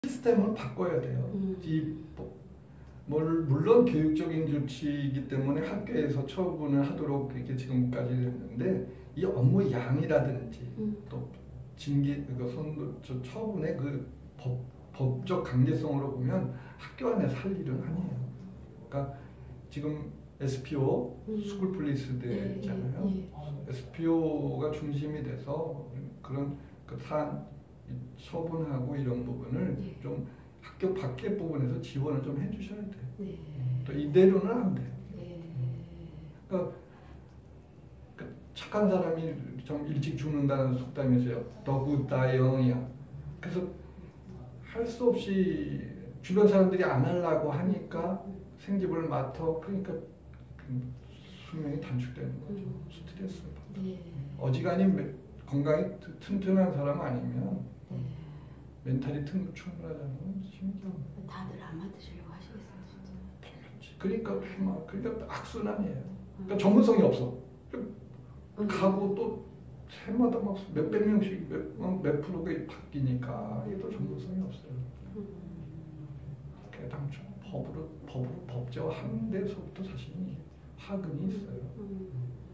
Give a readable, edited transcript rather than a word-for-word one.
시스템을 바꿔야 돼요. 물론 교육적인 조치이기 때문에 학교에서 처분을 하도록 이렇게 지금까지 됐는데 이 업무 양이라든지 또 징계 처분의 그 법적 강제성으로 보면 학교 안에서 할 일은 아니에요. 그러니까 지금 SPO 스쿨 폴리스대 있잖아요. SPO가 중심이 돼서 그런 그 사안 처분하고 이런 부분을 좀 학교 밖의 부분에서 지원을 좀 해주셔야 돼요. 또 이대로는 안 돼요. 그러니까 착한 사람이 좀 일찍 죽는다는 속담이 있어요. The good die young이야. 그래서 할 수 없이 주변 사람들이 안 하려고 하니까 생집을 맡아. 그러니까 수명이 단축되는 거죠. 스트레스 받아. 어지간히 건강이 튼튼한 사람 아니면 멘탈이 충분하다는 건 신기해요. 다들 안 맡으시려고 하시겠어요, 진짜. 그러니까 악순환이에요. 그러니까 전문성이 없어. 가고 또 해마다 막 몇백 명씩 몇 프로가 바뀌니까 이게 또 전문성이 없어요. 그게 당초 법으로 법제화하는 데서부터 사실 화근이 있어요.